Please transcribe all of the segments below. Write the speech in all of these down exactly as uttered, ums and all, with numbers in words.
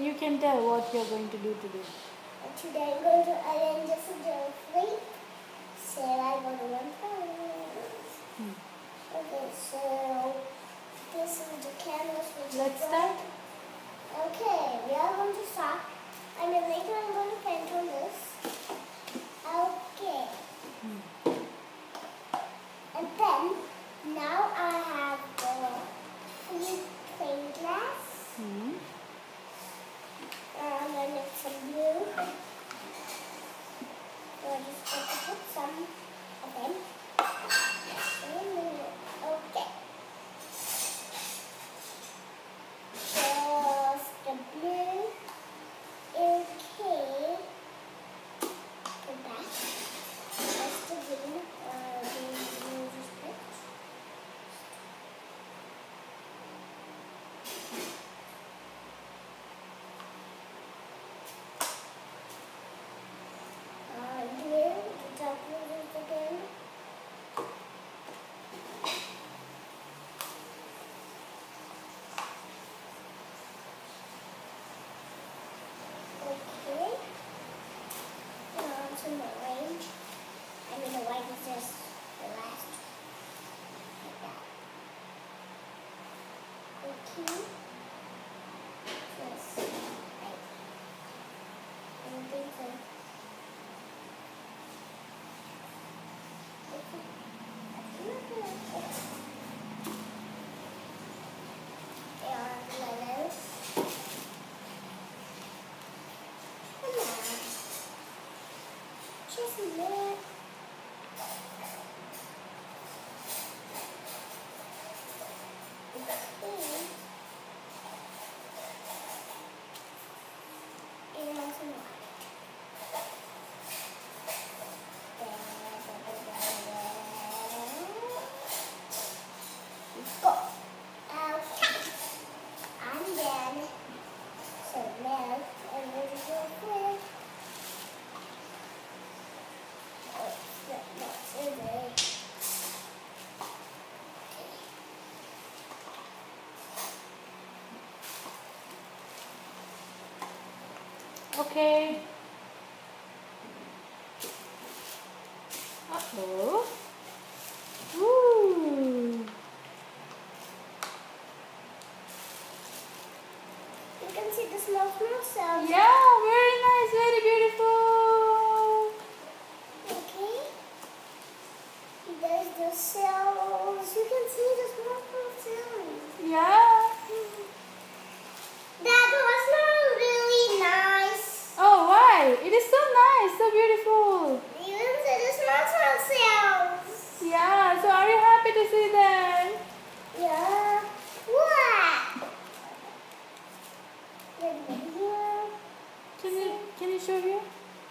you can tell what you're going to do today. Today I'm going to arrange this carefully. So I go to one place. Hmm. Okay, so this is the canvas. Let's start. Okay, we are going to start. And then later I'm going to paint on this. Okay. Hmm. And then now I have the three plain glass. Hmm. And I need some blue. So I just going to put some of them. Okay. Just the blue. Okay. Put that. That's the green. Uh, green, green just put. In the range. I mean, the white is just the last. Like that. Okay. Yes. Right. I don't think so. Okay. There are letters. Just a minute. Okay. And some white. Go. Okay. And then, so now I'm going to go quick. Okay. Uh-oh. Ooh. You can see the small, small cells. Yeah, very nice, very beautiful. Okay. There's the cells. You can see the small, small cells. Yeah. That was not really nice. Oh, why? It is so nice, so beautiful. You can see the small, small cells. Yeah, so are you happy to see them? Yeah. What? Can you, can you show here?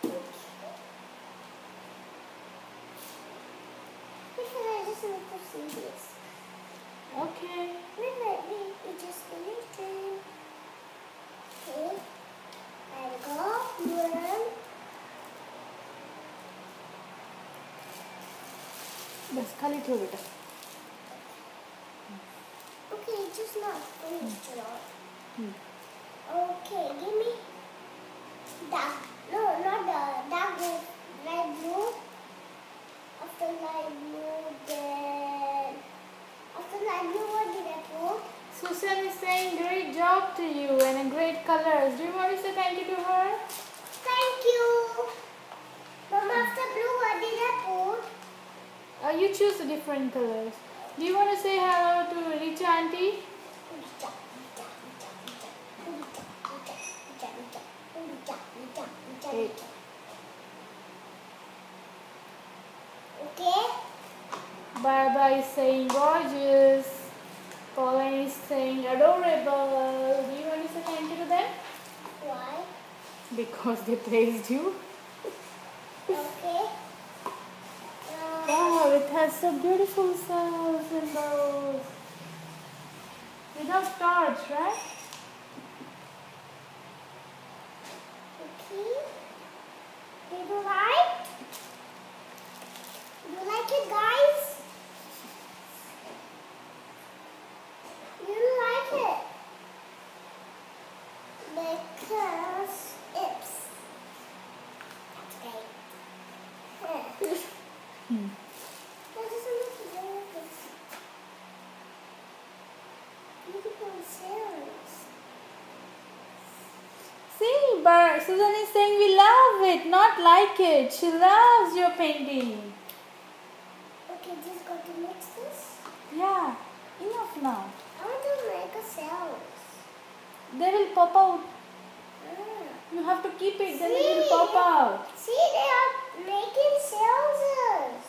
I just want to see this. Okay. Let me just finish it. Okay. I go. One. बस खाली छोड़ बेटा. Okay, just not finished at all. Hmm. Okay, give me dark. No, not the dark blue. Light blue. After light blue, then after light blue, what did I put? Susan is saying great job to you and a great colors. Do you want to say thank you to her? Thank you. Mama, after blue, what did I put? Uh, you choose the different colors. Do you want to say hello to Richa auntie? Eight. Okay. Barbara is saying gorgeous. Colin is saying adorable. Do you want to say thank you to them? Why? Because they praised you. Okay. Wow, it has so beautiful cells in those. Without torch, right? Okay. Did you like? Do you like it, guys? You like it? Because Hmm. That doesn't look very good. Beautiful sails. See, but Susan is saying we love it, not like it. She loves your painting. Okay, just got to mix this. Yeah, enough now. I want to make a sails. They will pop out. Ah. You have to keep it, then See, it will pop out. See, they are making sails.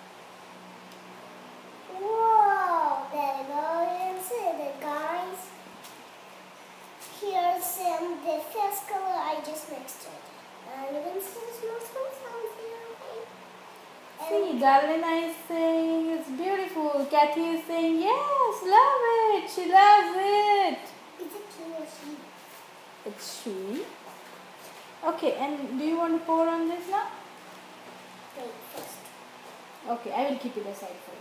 Whoa, there you go. You can see the guys. Here's some the first color I just mixed it. And you can see the small, small sounds here. Okay? See, Darlena is saying it's beautiful. Kathy is saying yes, love it. She loves it. Is it true or she? It's she. Okay, and do you want to pour on this now? Wait, first. Okay, I will keep it aside for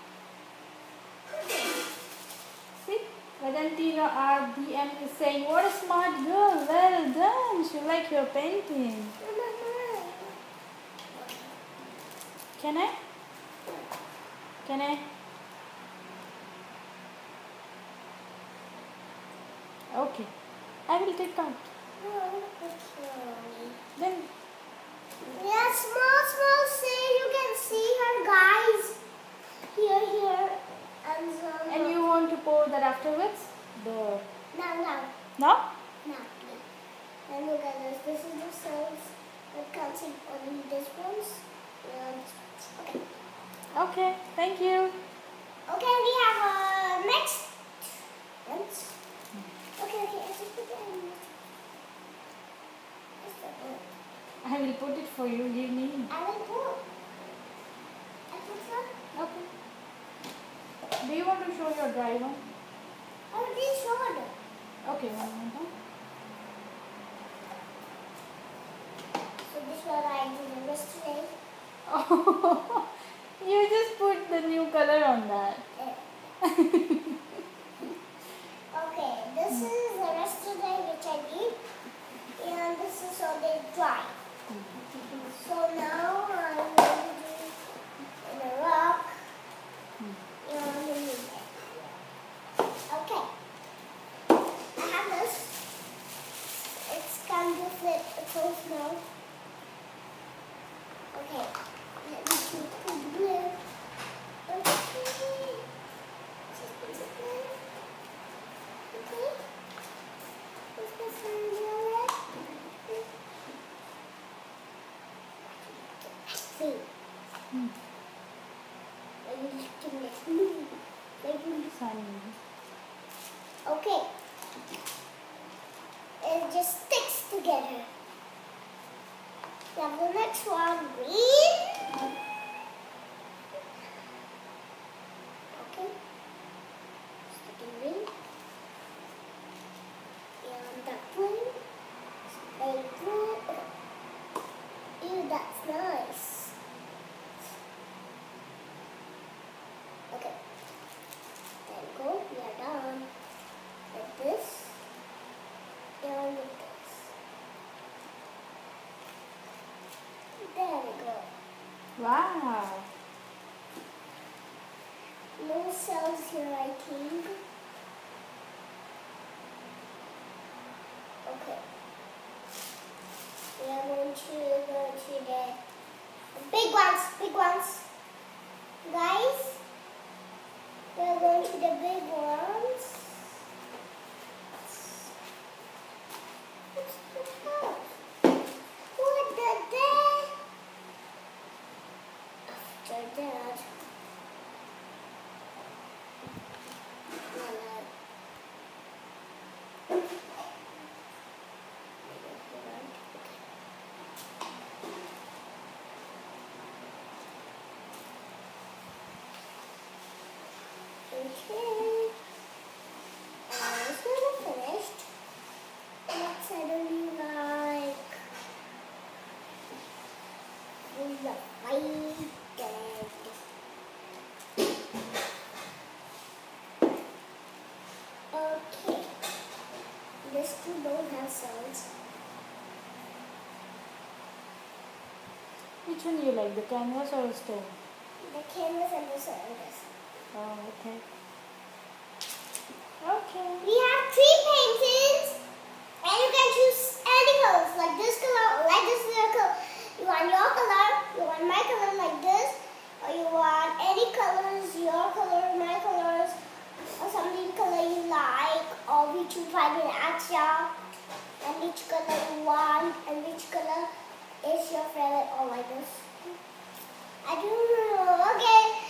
you. See, Valentina R B M is saying, what a smart girl. Well done. She like your painting. Can I? Can I? Okay. I will take out. Then. Yeah, small, small sail. You can see her, guys. Here, here, and some. And you want to pour that afterwards? The. No, no. No? No, no. And look at this. This is the sails. I can't see only this ones. And okay. Okay. Thank you. Okay, we have uh, next. Next. Okay, okay. I just put it in. Just a minute. I will put it for you. Give me. I will put. I put some. Okay. Do you want to show your dry one? I already showed. Okay, one minute. So this one I did yesterday. Oh, you just put the new color on that. Okay, this is the yesterday which I did, and this is how they dry. So now I'm going to do in a rock and in it. Okay, I have this. It's kind of it, it's so small. Okay, let me put the blue. Okay, just put the blue. Okay, let's put some blue. See, Hmm. I will do this blue. Maybe. Sunny. Okay, it just sticks together. Now the next one, green. Okay, sticking green. And that one, a blue. Ew, that's nice. Okay, there we go. We are done. Like this. And with this. There we go. Wow. No cells here, I think. Okay. We are going to go to the big ones, big ones. Guys, we are going to the big ones. What's the house? What the day? After that. Okay. Uh, it's never finished. But suddenly, like, we the white dead. Okay. This two don't have sounds. Which Which one you like, the canvas or the stone? The canvas and the surface. Oh, okay. Okay. We have three paintings, and you can choose any colors, like this color, like this circle. You want your color, you want my color like this, or you want any colors, your color, my colors, or something color you like, or which you find in Aksha, and which color you want, and which color is your favorite, or like this. I don't know. Okay.